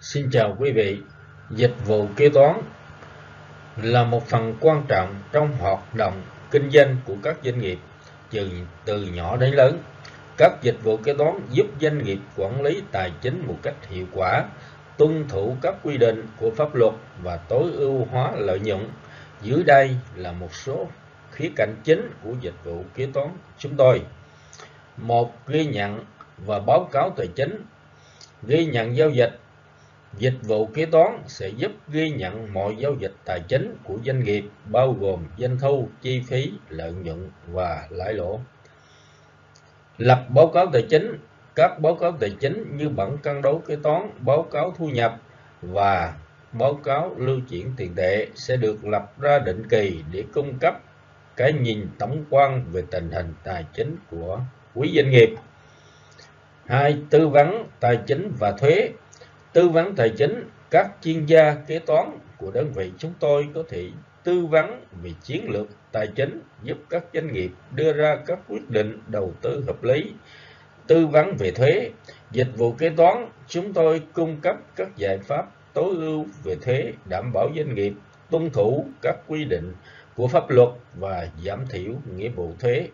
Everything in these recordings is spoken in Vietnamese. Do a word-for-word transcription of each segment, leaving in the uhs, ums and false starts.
Xin chào quý vị. Dịch vụ kế toán là một phần quan trọng trong hoạt động kinh doanh của các doanh nghiệp từ, từ nhỏ đến lớn. Các dịch vụ kế toán giúp doanh nghiệp quản lý tài chính một cách hiệu quả, tuân thủ các quy định của pháp luật và tối ưu hóa lợi nhuận. Dưới đây là một số khía cạnh chính của dịch vụ kế toán chúng tôi. Một, ghi nhận và báo cáo tài chính. Ghi nhận giao dịch. Dịch vụ kế toán sẽ giúp ghi nhận mọi giao dịch tài chính của doanh nghiệp, bao gồm doanh thu, chi phí, lợi nhuận và lãi lỗ. Lập báo cáo tài chính. Các báo cáo tài chính như bản cân đối kế toán, báo cáo thu nhập và báo cáo lưu chuyển tiền tệ sẽ được lập ra định kỳ để cung cấp cái nhìn tổng quan về tình hình tài chính của quý doanh nghiệp. Hai, tư vấn tài chính và thuế. Tư vấn tài chính, các chuyên gia kế toán của đơn vị chúng tôi có thể tư vấn về chiến lược tài chính, giúp các doanh nghiệp đưa ra các quyết định đầu tư hợp lý. Tư vấn về thuế. Dịch vụ kế toán, chúng tôi cung cấp các giải pháp tối ưu về thuế, đảm bảo doanh nghiệp tuân thủ các quy định của pháp luật và giảm thiểu nghĩa vụ thuế.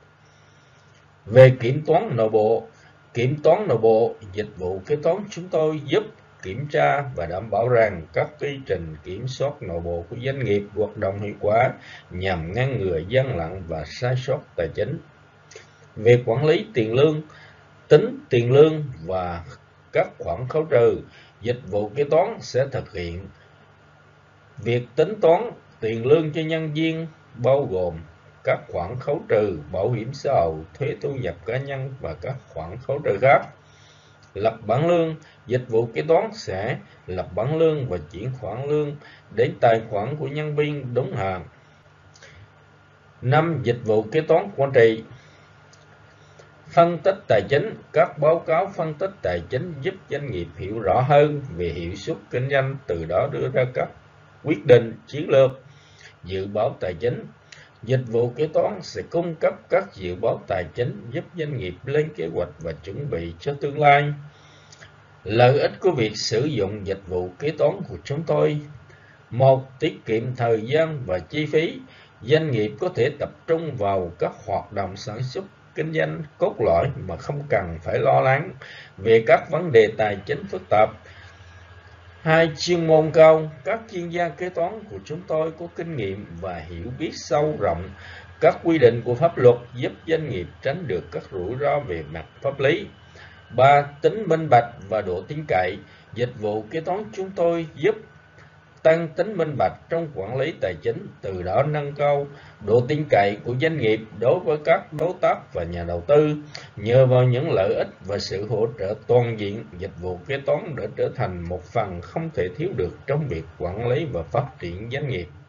Về kiểm toán nội bộ. Kiểm toán nội bộ, dịch vụ kế toán chúng tôi giúp kiểm tra và đảm bảo rằng các quy trình kiểm soát nội bộ của doanh nghiệp hoạt động hiệu quả nhằm ngăn ngừa gian lận và sai sót tài chính. Về quản lý tiền lương, tính tiền lương và các khoản khấu trừ, dịch vụ kế toán sẽ thực hiện việc tính toán tiền lương cho nhân viên, bao gồm các khoản khấu trừ, bảo hiểm xã hội, thuế thu nhập cá nhân và các khoản khấu trừ khác. Lập bảng lương. Dịch vụ kế toán sẽ lập bảng lương và chuyển khoản lương đến tài khoản của nhân viên đúng hạn. Năm, dịch vụ kế toán quản trị. Phân tích tài chính. Các báo cáo phân tích tài chính giúp doanh nghiệp hiểu rõ hơn về hiệu suất kinh doanh, từ đó đưa ra các quyết định chiến lược. Dự báo tài chính. Dịch vụ kế toán sẽ cung cấp các dự báo tài chính giúp doanh nghiệp lên kế hoạch và chuẩn bị cho tương lai. Lợi ích của việc sử dụng dịch vụ kế toán của chúng tôi. Một, tiết kiệm thời gian và chi phí. Doanh nghiệp có thể tập trung vào các hoạt động sản xuất kinh doanh cốt lõi mà không cần phải lo lắng về các vấn đề tài chính phức tạp. Hai, chuyên môn cao. Các chuyên gia kế toán của chúng tôi có kinh nghiệm và hiểu biết sâu rộng các quy định của pháp luật, giúp doanh nghiệp tránh được các rủi ro về mặt pháp lý. Ba, tính minh bạch và độ tin cậy. Dịch vụ kế toán chúng tôi giúp tăng tính minh bạch trong quản lý tài chính, từ đó nâng cao độ tin cậy của doanh nghiệp đối với các đối tác và nhà đầu tư. Nhờ vào những lợi ích và sự hỗ trợ toàn diện, dịch vụ kế toán đã trở thành một phần không thể thiếu được trong việc quản lý và phát triển doanh nghiệp.